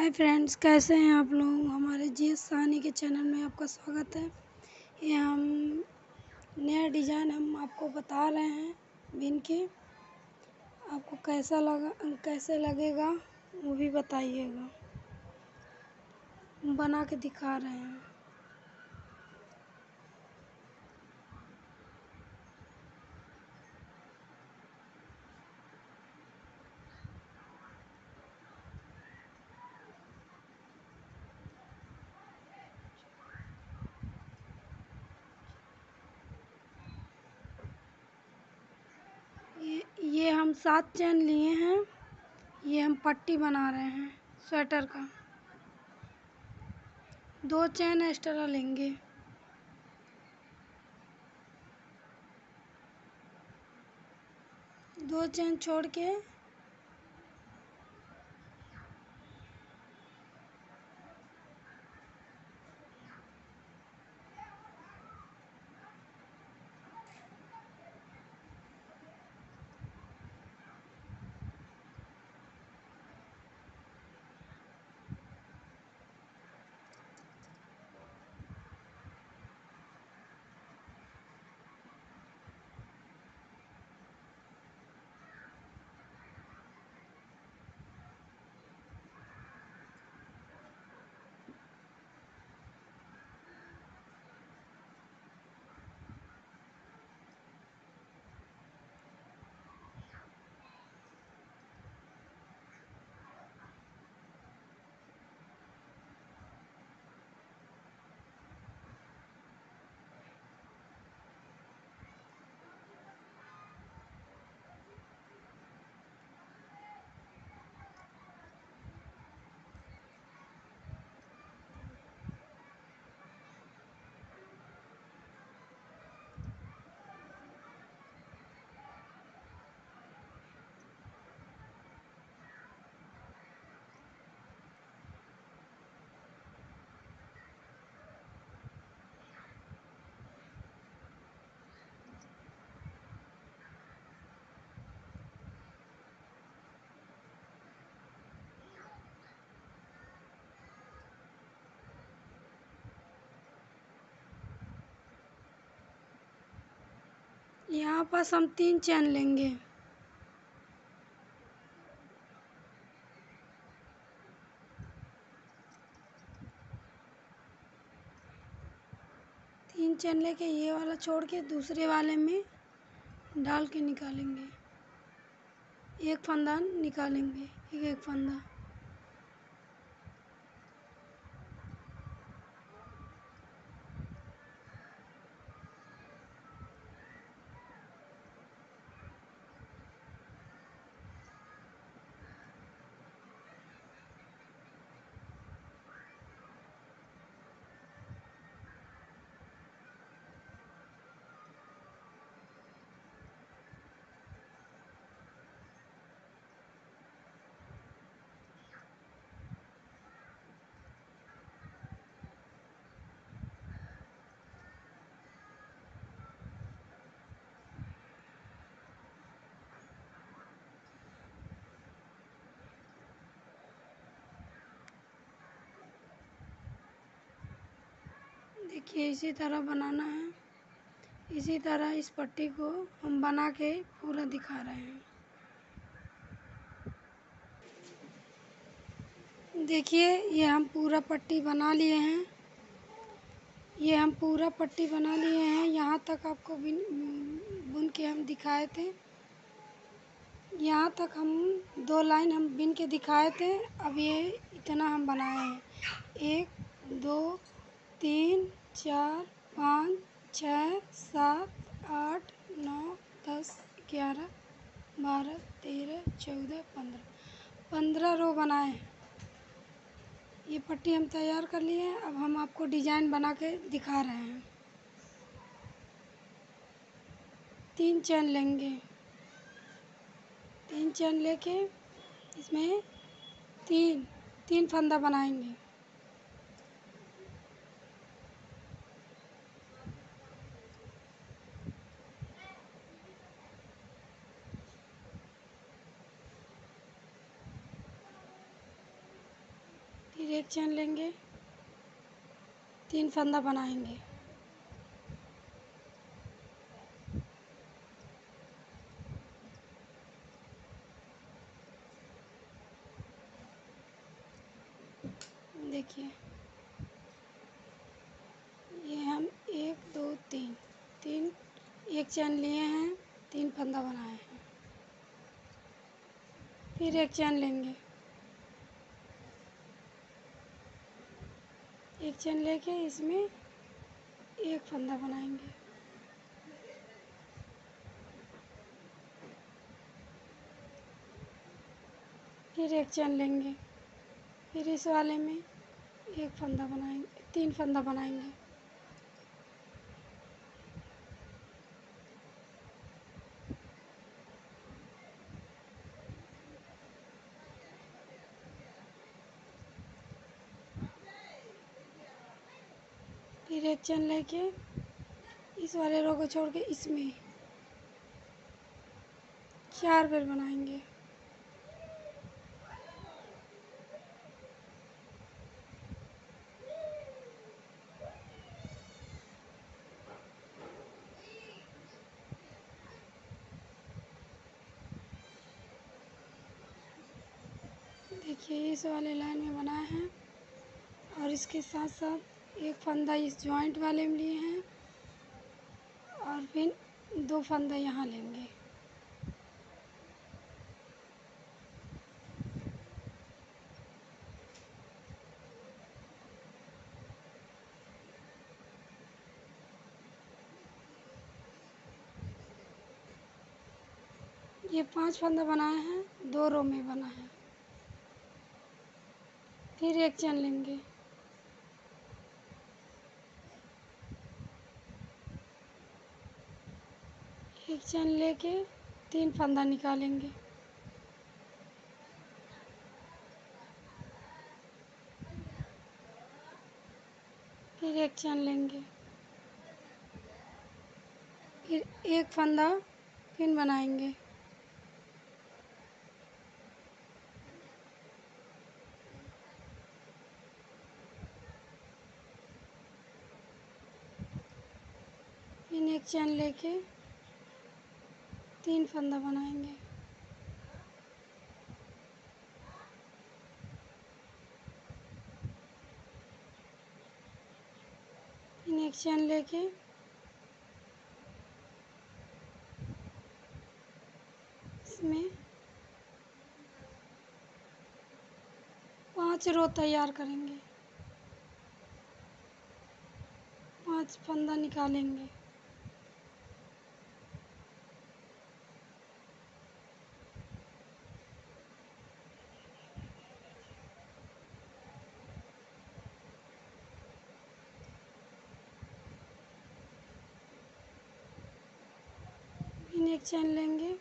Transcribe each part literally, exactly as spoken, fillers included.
Hi friends, कैसे हैं आप लोग। हमारे जी एस साहनी के चैनल में आपका स्वागत है। ये हम नया डिज़ाइन हम आपको बता रहे हैं बिन के। आपको कैसा लगा कैसे लगेगा वो भी बताइएगा। बना के दिखा रहे हैं। ये ये हम सात चैन लिए हैं। ये हम पट्टी बना रहे हैं स्वेटर का। दो चैन एक्स्ट्रा लेंगे। दो चैन छोड़ के यहाँ पास हम तीन चैन लेंगे। तीन चैन लेके ये वाला छोड़ के दूसरे वाले में डाल के निकालेंगे। एक फंदा निकालेंगे, एक एक फंदा। देखिए, इसी तरह बनाना है। इसी तरह इस पट्टी को हम बना के पूरा दिखा रहे हैं। देखिए, ये हम पूरा पट्टी बना लिए हैं। ये हम पूरा पट्टी बना लिए हैं। यहाँ तक आपको बिन बुन के हम दिखाए थे। यहाँ तक हम दो लाइन हम बिन के दिखाए थे। अब ये इतना हम बनाए हैं। एक दो तीन चार पाँच छः सात आठ नौ दस ग्यारह बारह तेरह चौदह पंद्रह पंद्रह रो बनाए हैं। ये पट्टी हम तैयार कर लिए हैं। अब हम आपको डिजाइन बना के दिखा रहे हैं। तीन चैन लेंगे। तीन चैन लेके इसमें तीन तीन फंदा बनाएंगे। एक चैन लेंगे, तीन फंदा बनाएंगे। देखिए ये हम एक दो तीन तीन एक चैन लिए हैं, तीन फंदा बनाए हैं। फिर एक चैन लेंगे, एक चैन लेके इसमें एक फंदा बनाएंगे। फिर एक चैन लेंगे, फिर इस वाले में एक फंदा बनाएंगे, तीन फंदा बनाएंगे। फिर एक चैन लेके इस वाले रो को छोड़ के इसमें चार बेल बनाएंगे। देखिए इस वाले लाइन में बनाए हैं और इसके साथ साथ एक फंदा इस जॉइंट वाले में लिए हैं और फिर दो फंदा यहाँ लेंगे। ये पांच फंदा बनाए हैं, दो रो में बना है। फिर एक चैन लेंगे, एक चैन लेके तीन फंदा निकालेंगे। फिर एक चैन लेंगे, फिर एक फंदा पिन बनाएंगे। फिर एक चैन लेके तीन फंदा बनाएंगे। फिर एक चैन लेके इसमें पांच रो तैयार करेंगे, पांच फंदा निकालेंगे। फिर एक चैन लेंगे,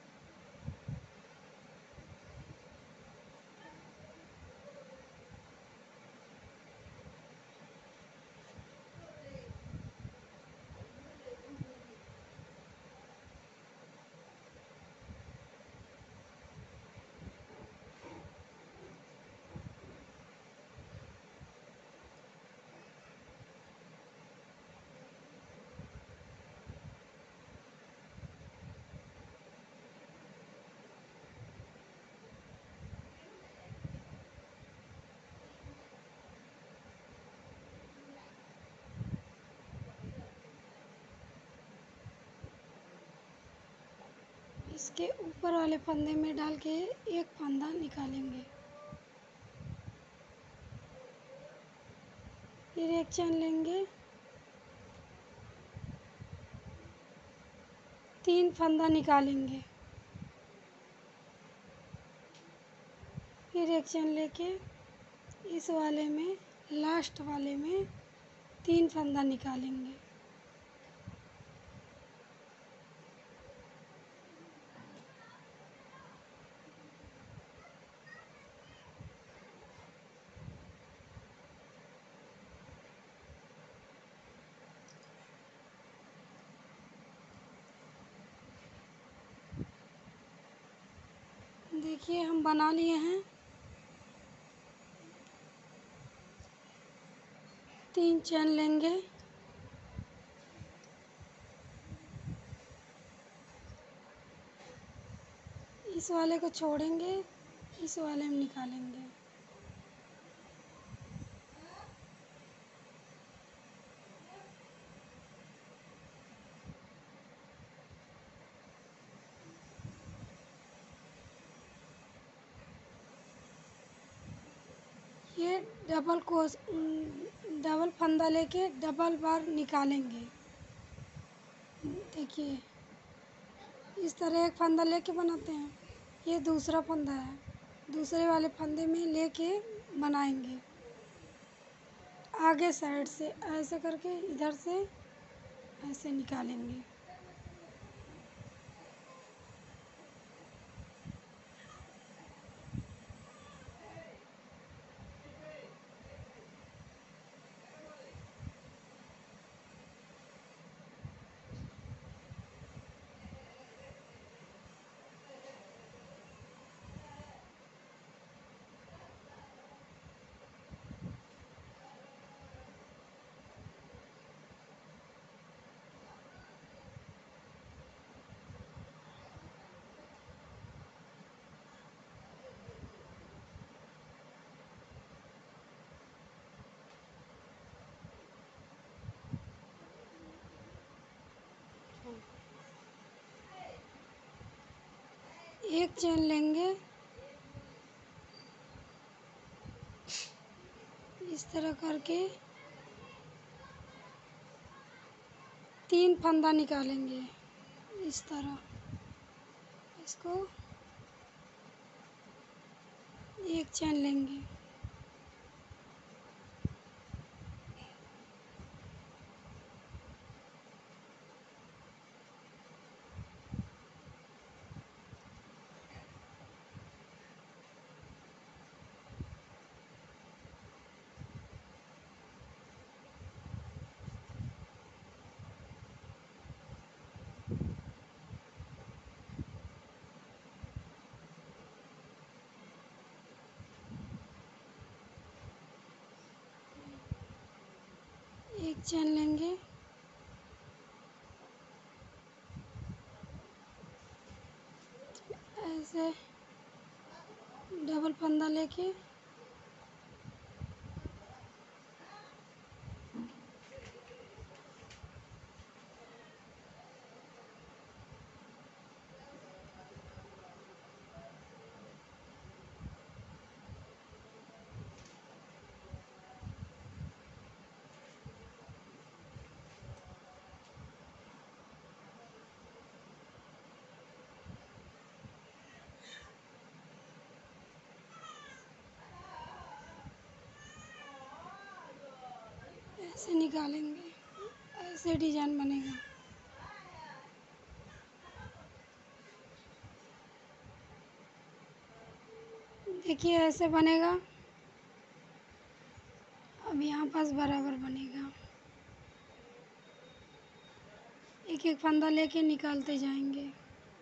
इसके ऊपर वाले फंदे में डाल के एक फंदा निकालेंगे। फिर एक चैन लेंगे, तीन फंदा निकालेंगे। फिर एक चैन लेके इस वाले में लास्ट वाले में तीन फंदा निकालेंगे। देखिए हम बना लिए हैं। तीन चैन लेंगे, इस वाले को छोड़ेंगे, इस वाले में निकालेंगे। ये डबल कोस डबल फंदा लेके डबल बार निकालेंगे। देखिए इस तरह एक फंदा लेके बनाते हैं। ये दूसरा फंदा है, दूसरे वाले फंदे में लेके बनाएंगे। आगे साइड से ऐसे करके इधर से ऐसे निकालेंगे। एक चैन लेंगे, इस तरह करके तीन फंदा निकालेंगे। इस तरह इसको एक चैन लेंगे, एक चैन लेंगे, ऐसे डबल फंदा लेके ऐसे निकालेंगे। ऐसे डिजाइन बनेगा। देखिए ऐसे बनेगा। अब यहाँ पास बराबर बनेगा। एक एक फंदा लेके निकालते जाएंगे।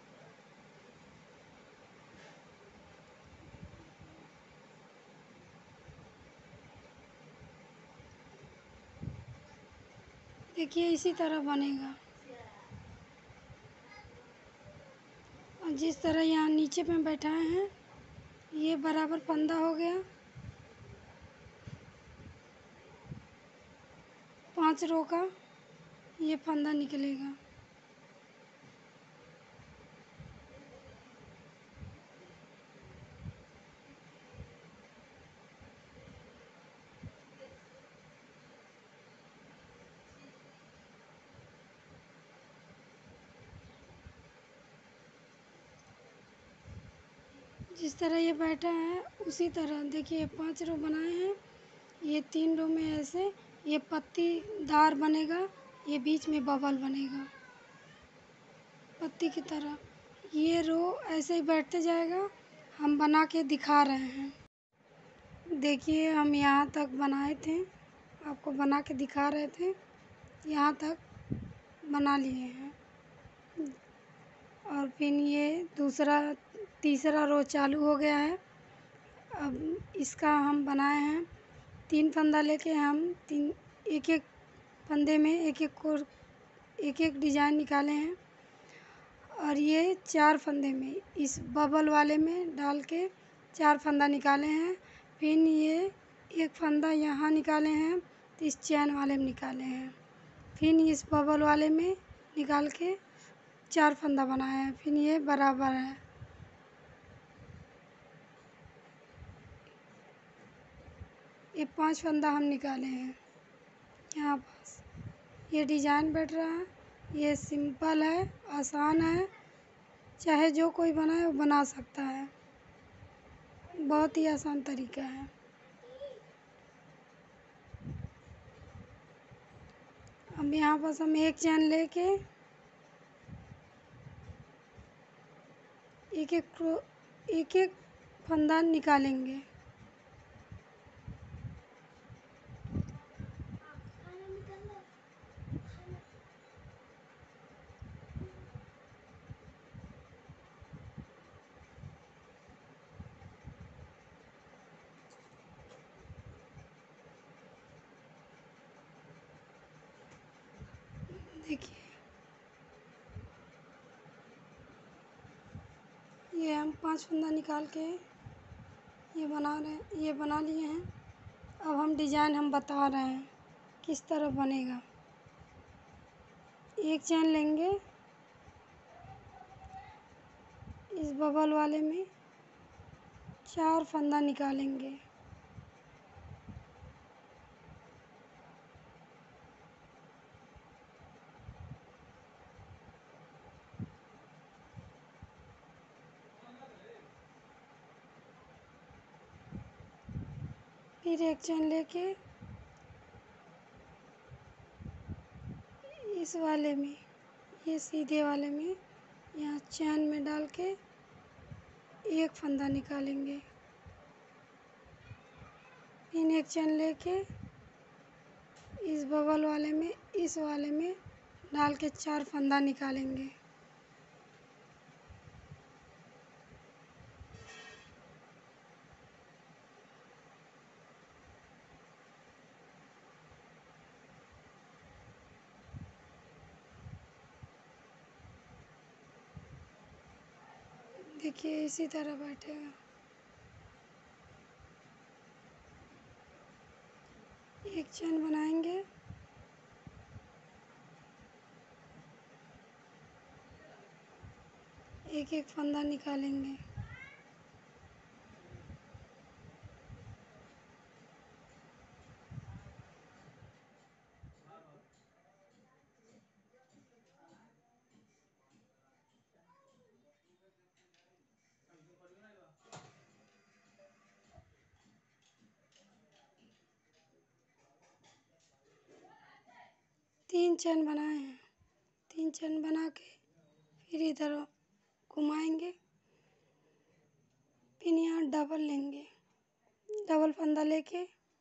देखिए इसी तरह बनेगा। और जिस तरह यहाँ नीचे में बैठाए हैं, ये बराबर फंदा हो गया। पांच रो का ये फंदा निकलेगा। जिस तरह ये बैठा है उसी तरह देखिए पांच रो बनाए हैं। ये तीन रो में ऐसे ये पत्तीदार बनेगा, ये बीच में बबल बनेगा पत्ती की तरह। ये रो ऐसे ही बैठते जाएगा। हम बना के दिखा रहे हैं। देखिए हम यहाँ तक बनाए थे, आपको बना के दिखा रहे थे। यहाँ तक बना लिए हैं। और फिर ये दूसरा तीसरा रो चालू हो गया है। अब इसका हम बनाए हैं तीन फंदा लेके हम तीन एक एक फंदे में एक एक को एक एक डिजाइन निकाले हैं और ये चार फंदे में इस बबल वाले में डाल के चार फंदा निकाले हैं। फिर ये एक फंदा यहाँ निकाले हैं तो इस चैन वाले में निकाले हैं। फिर इस बबल वाले में निकाल के चार फंदा बनाए हैं। फिर ये बराबर है। ये पांच फंदा हम निकाले हैं यहाँ पास। ये डिजाइन बैठ रहा है। ये सिंपल है, आसान है, चाहे जो कोई बनाए वो बना सकता है। बहुत ही आसान तरीका है। अब यहाँ पास हम एक चैन लेके एक एक एक एक फंदा निकालेंगे। देखिए ये हम पांच फंदा निकाल के ये बना रहे ये बना लिए हैं। अब हम डिजाइन हम बता रहे हैं किस तरह बनेगा। एक चैन लेंगे, इस बबल वाले में चार फंदा निकालेंगे। फिर एक चैन लेके इस वाले में ये सीधे वाले में यहाँ चैन में डाल के एक फंदा निकालेंगे। फिर एक चैन लेके इस बबल वाले में इस वाले में डाल के चार फंदा निकालेंगे। देखिए इसी तरह बैठेगा। एक चैन बनाएंगे, एक एक फंदा निकालेंगे। तीन चैन बनाए हैं। तीन चैन बना के फिर इधर घुमाएंगे। फिर यहाँ डबल लेंगे, डबल फंदा लेके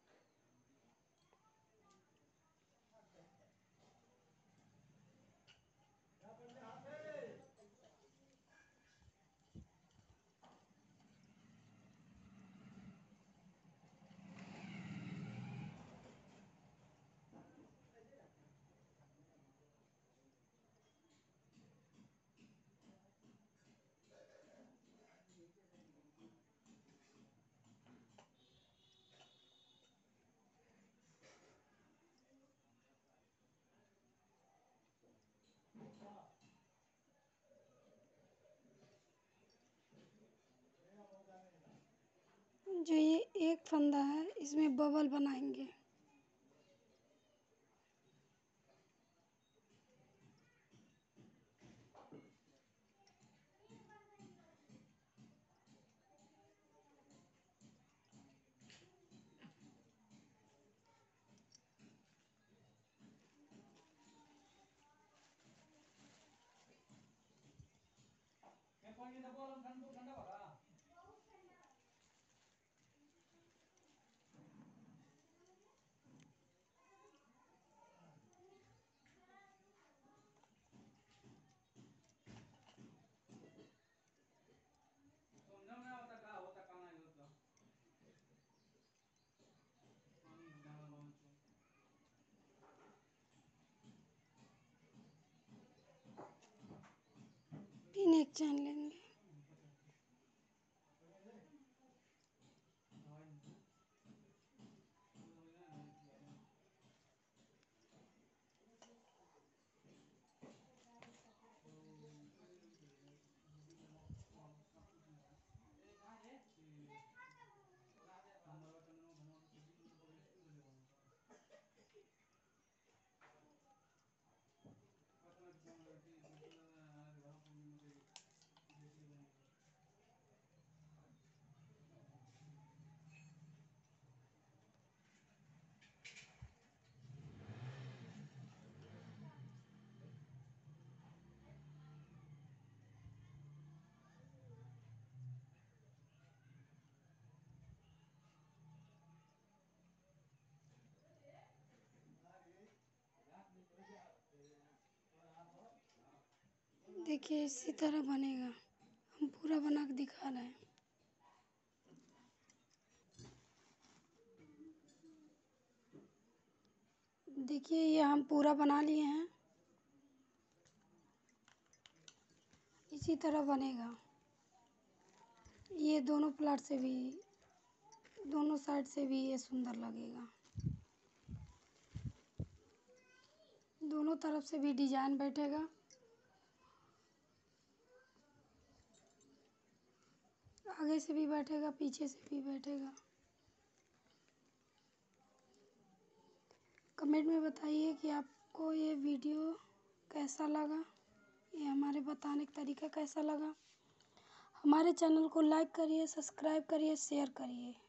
जो ये एक फंदा है इसमें बबल बनाएंगे। चैन लेंगे। देखिए इसी तरह बनेगा, हम पूरा बना के दिखा रहे हैं। देखिए ये हम पूरा बना लिए हैं, इसी तरह बनेगा। ये दोनों प्लाट से भी, दोनों साइड से भी ये सुंदर लगेगा। दोनों तरफ से भी डिजाइन बैठेगा। आगे से भी बैठेगा, पीछे से भी बैठेगा। कमेंट में बताइए कि आपको ये वीडियो कैसा लगा, ये हमारे बताने का तरीका कैसा लगा। हमारे चैनल को लाइक करिए, सब्सक्राइब करिए, शेयर करिए।